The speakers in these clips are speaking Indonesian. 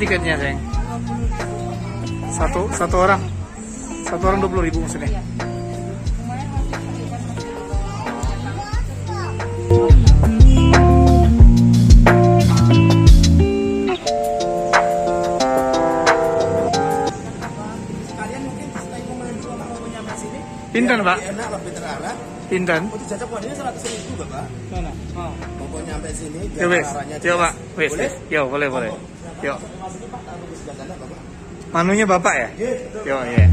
tiketnya, sayang? Satu orang 20.000 maksudnya. Pinten, Pak? Enak, lebih terarah. Pinten? Untuk jasa kuadanya 100.000, Bapak. Mana? Oh. Pokoknya nyampe sini. Yo, wes. Yo, Pak. Wes. Yo, boleh. Yo. Manunya Bapak ya? Yo, iya.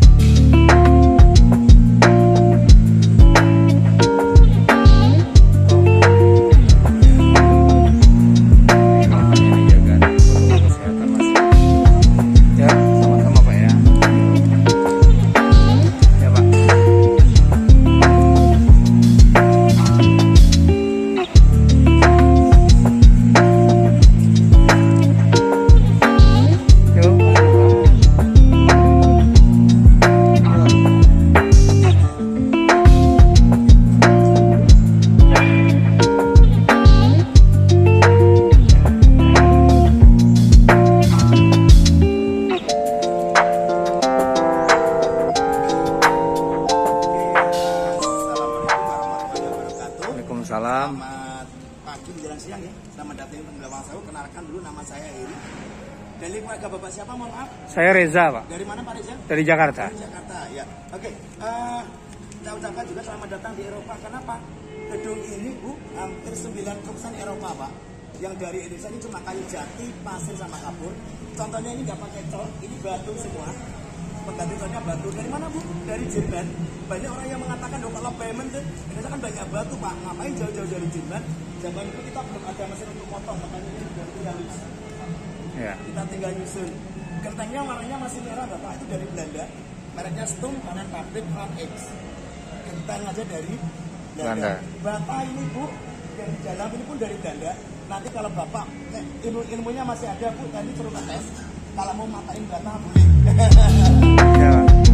Salam. Selamat pagi menjelang siang ya. Selamat datang di Lawang Sewu. Kenalkan dulu, nama saya Heri. Dari keluarga Bapak siapa, mohon maaf? Saya Reza, Pak. Dari mana, Pak Reza? Dari Jakarta. Dari Jakarta, ya. Oke. Kita ucapkan juga selamat datang di Eropa. Kenapa? Gedung ini, Bu, hampir 90% Eropa, Pak. Yang dari Indonesia ini cuma kayu jati, pasir sama kapur. Contohnya ini nggak pakai cat, ini batu semua. Penggantinya batu. Dari mana, Bu? Dari Jerman. Banyak orang yang mengatakan, kalau payment Indonesia kan banyak batu, Pak. Ngapain jauh-jauh dari Jerman? Zaman itu kita belum ada mesin untuk potong, makanya ini tinggal nyusun. Ya. Kita tinggal nyusun. Gentengnya warnanya masih merah, Bapak. Itu dari Belanda. Mereknya Stum, karena pabrik Ram X. Genteng aja dari Belanda. Bata ini, Bu, yang di dalam ini pun dari Belanda. Nanti kalau Bapak ilmunya masih ada, Bu, tadi suruh tes. Kalau mau matain bata boleh. Ya.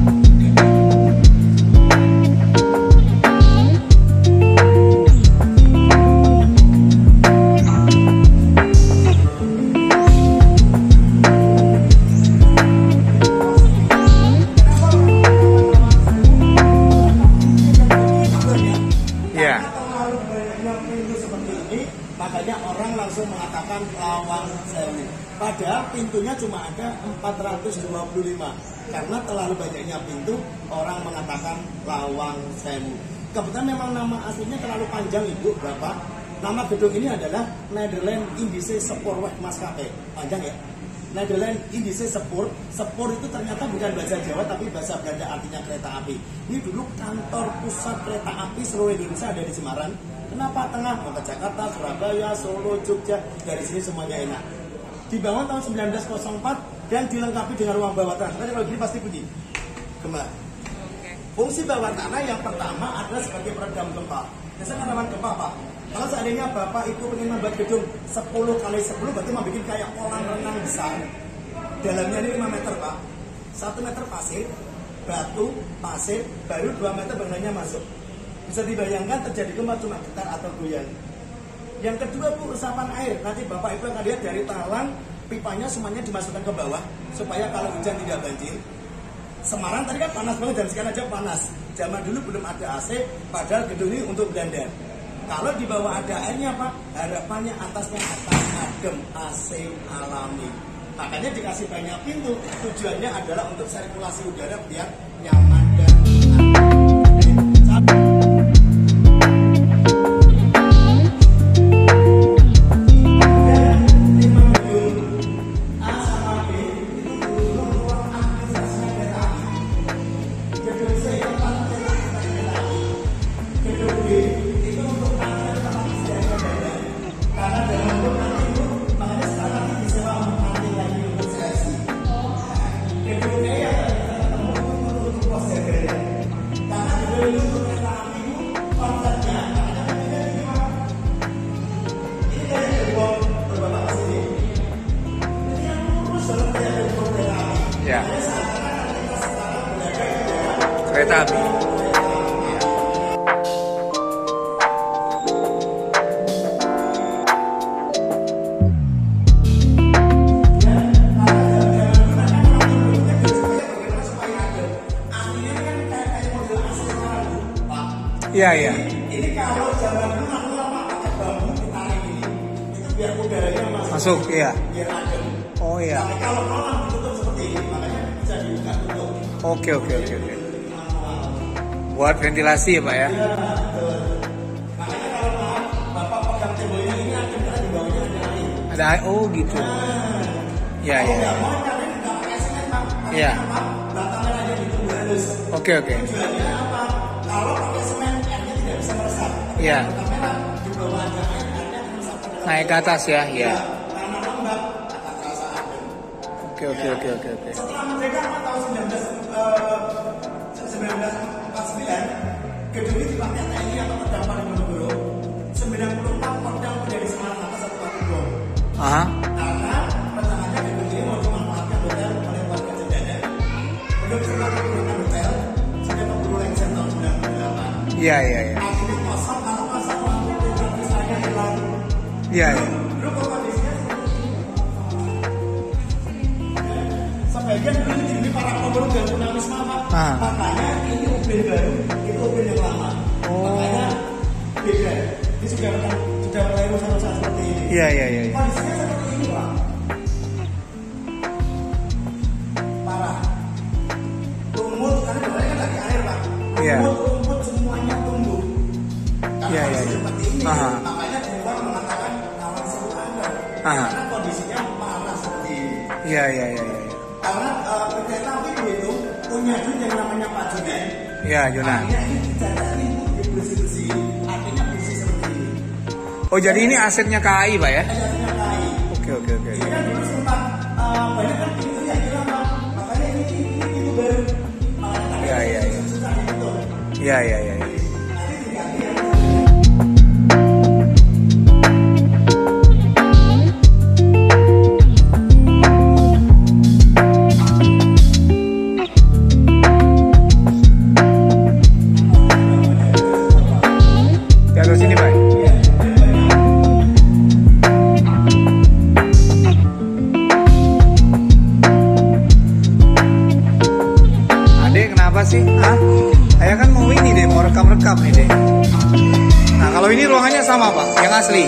Makanya orang langsung mengatakan Lawang Sewu. Padahal pintunya cuma ada 425. Karena terlalu banyaknya pintu, orang mengatakan Lawang Sewu. Kebetulan memang nama aslinya terlalu panjang, Ibu, Bapak. Nama gedung ini adalah Nederland Indische Spoorweg Maskapai. Panjang ya? Nederland Indische Spoor. Spoor itu ternyata bukan bahasa Jawa, tapi bahasa Belanda, artinya kereta api. Ini dulu kantor pusat kereta api seluruh Indonesia ada di Semarang. Kenapa tengah? Mau ke Jakarta, Surabaya, Solo, Jogja, dari sini semuanya enak. Dibangun tahun 1904 dan dilengkapi dengan ruang bawah tanah. Nanti kalau gini pasti bunyi gempa. Fungsi bawah tanah yang pertama adalah sebagai peredam gempa. Biasanya rawan gempa, Pak. Kalau seandainya Bapak itu ingin membuat gedung 10x10, berarti membuat kayak kolam renang besar. Dalamnya ini 5 meter, Pak. 1 meter pasir, batu, pasir, baru 2 meter bangunannya masuk. Bisa dibayangkan terjadi gempa cuma getar atau goyang. Yang kedua, Bu, resapan air. Nanti Bapak Ibu akan lihat dari talang, pipanya semuanya dimasukkan ke bawah supaya kalau hujan tidak banjir. Semarang tadi kan panas banget, dan sekarang aja panas. Zaman dulu belum ada AC, padahal gedung ini untuk Belanda. Kalau di bawah ada airnya, Pak, harapannya atasnya adem, AC alami. Makanya dikasih banyak pintu. Tujuannya adalah untuk sirkulasi udara biar nyaman dan Iya, iya. Ini kalau zaman dulu lama pakai bambu ditarik ini, itu biar udaranya Masuk, iya. biar adem. Oh iya. Tapi kalau kolam ditutup seperti ini, makanya bisa dibuka tutup. Oke. Buat ventilasi ya Pak ya? Iya, betul. Makanya kalau Bapak pegang tembok ini adem karena di bawahnya ada air. Ada air, oh gitu. Iya, Kalau iya. nggak mau caranya nggak pakai semen, Pak. Iya. Apa? Batangnya aja ditunggu halus. Oke. Tujuannya apa? Kalau pakai semen, airnya tidak bisa meresap. Iya. Kamera di bawah ada air, airnya meresap ke dalam. Naik ke atas ya, iya. Karena lembab, akan terasa adem. Oke. Setelah merdeka tahun 1949, gedung ini dipakai TNI atau Pedang Panembahan. 94 Pedang menjadi Semarang atas satu waktu bom. Aha. Karena rencananya gedung ini mau dimanfaatkan hotel oleh warga Cendana. Belum sempat digunakan hotel, sampai memburu lengser tahun 98. Iya. Akhirnya kosong, kalau kosong lampu misalnya hilang. Iya. Dulu kok kondisinya seperti ini. Sebagian dulu ini para pemulung dan tunawisma, Pak. Makanya ini ubin baru, itu ubin yang lama. Makanya beda. Ini sudah mulai rusak-rusak seperti ini. Iya. Kondisinya seperti ini, Pak. Parah. Lumut, karena dalamnya kan lagi air, Pak. Iya. Rumput semuanya tumbuh. Karena Iya. kondisi seperti ini, Aha. makanya orang mengatakan rawan seru Anda. Aha. Karena kondisinya parah seperti ini. Iya. Karena kereta api itu punya duit yang namanya Pak Junan. Iya, Jonan. Artinya ini dijajari bersih-bersih. Artinya bersih seperti ini. Oh, jadi ini asetnya KAI Pak ya? Asetnya KAI. Oke. Ini kan dulu sempat banyak kan pintu yang hilang, Pak. Makanya ini pintu baru. Makanya Iya. susah ditutup. Iya. Nanti diganti ya. Di atas sini Pak? Adek kenapa sih? Hah? Saya kan mau ini deh, mau rekam-rekam nih deh. Nah kalau ini ruangannya sama Pak, yang asli.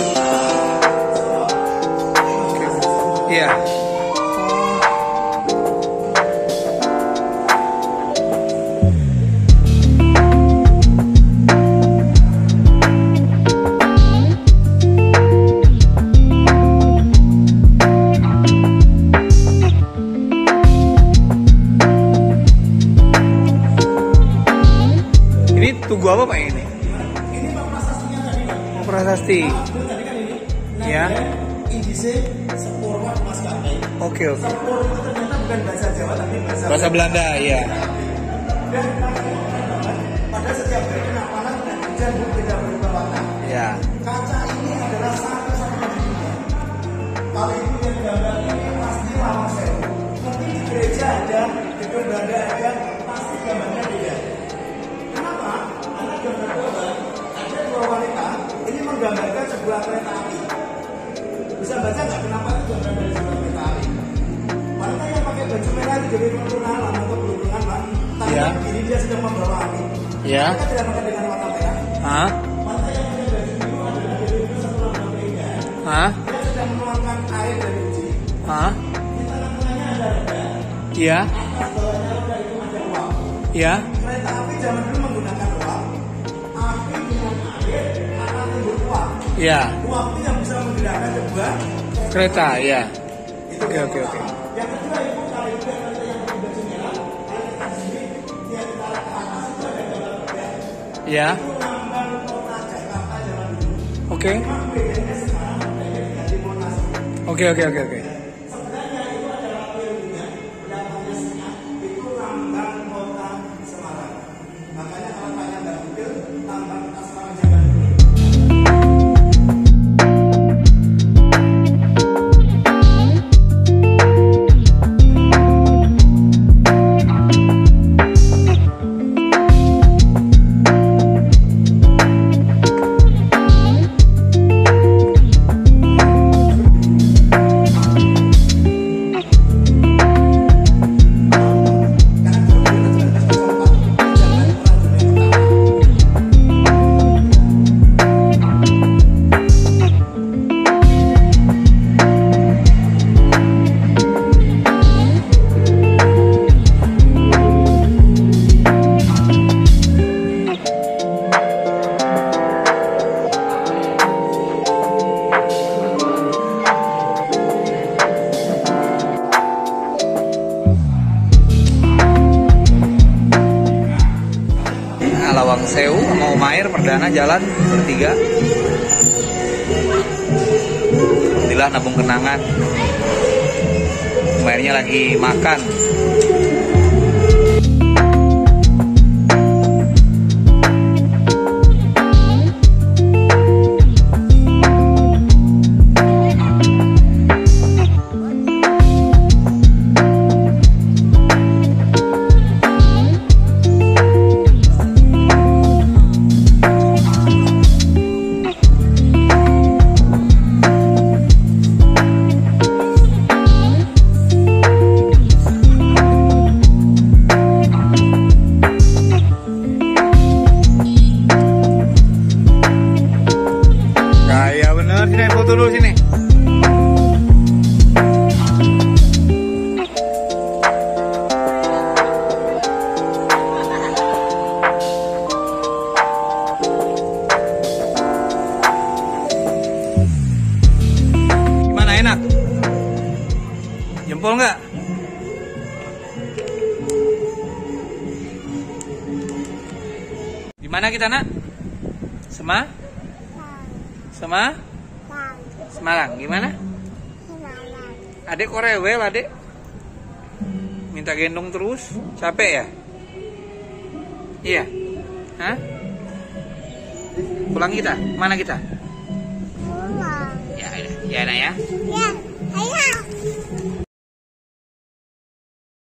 Iya. Ini tugu apa Pak ini? Ini Pak prasastinya tadi, Pak. Oh, prasasti. Dulu tadi kan ini. Ya. Indise Sepurwa Maskapai. Oke. Sepur itu ternyata bukan bahasa Jawa tapi Bahasa Belanda, iya. dan pada setiap hari kena panas dan hujan berbeda warna. Ya. Kaca ini adalah satu-satunya di dunia. Kalau itu yang gambar ini pasti lama sewu. Mungkin di gereja ada, di Belanda ada, pasti gambarnya beda. Kenapa? Karena gambar gambar ada dua wanita ini menggambarkan sebuah kereta api. Bisa baca nggak kenapa itu gambar dari sebuah kereta api? Wanita yang pakai baju merah itu jadi pertunalan atau berhubungan, Pak. Iya. Ini dia sedang membawa api. Iya. Kita tidak pakai dengan warna merah. Hah? Wanita yang pakai baju biru adalah dari satu warna keindahan. Hah? Dia sedang menuangkan air dari uji. Hah? Di tengah-tengahnya ada roda. Iya. Atas bawahnya roda itu ada uap. Iya. Kereta api zaman dulu menggunakan uap. Api dengan air akan timbul uap. Iya. Uap itu yang bisa menggerakkan sebuah Kereta, iya. itu Oke, yang oke, pertama. oke. Yang kedua itu kalau itu yang kita yang pakai baju merah, kalau kita di sini dia ditarik ke atas itu ada gambar roda. Iya. Itu lambang kota Jakarta zaman dulu. Oke. Cuma bedanya sekarang bedanya diganti Monas. Oke. Sebenarnya itu adalah teorinya yang namanya itu lambang kota Semarang. Makanya kalau tanya Mbak Google, lambang kota Semarang zaman dulu. Sewu sama Umair perdana jalan bertiga. Alhamdulillah nabung kenangan. Umairnya lagi makan. Sini foto dulu sini. Gimana, enak? Jempol nggak? Di mana kita, Nak? Semarang, gimana? Adek kok rewel, adek? Minta gendong terus? Capek ya? Iya? Hah? Pulang kita? Mana kita? Pulang. Ya, Nak ya? Ya, ayo.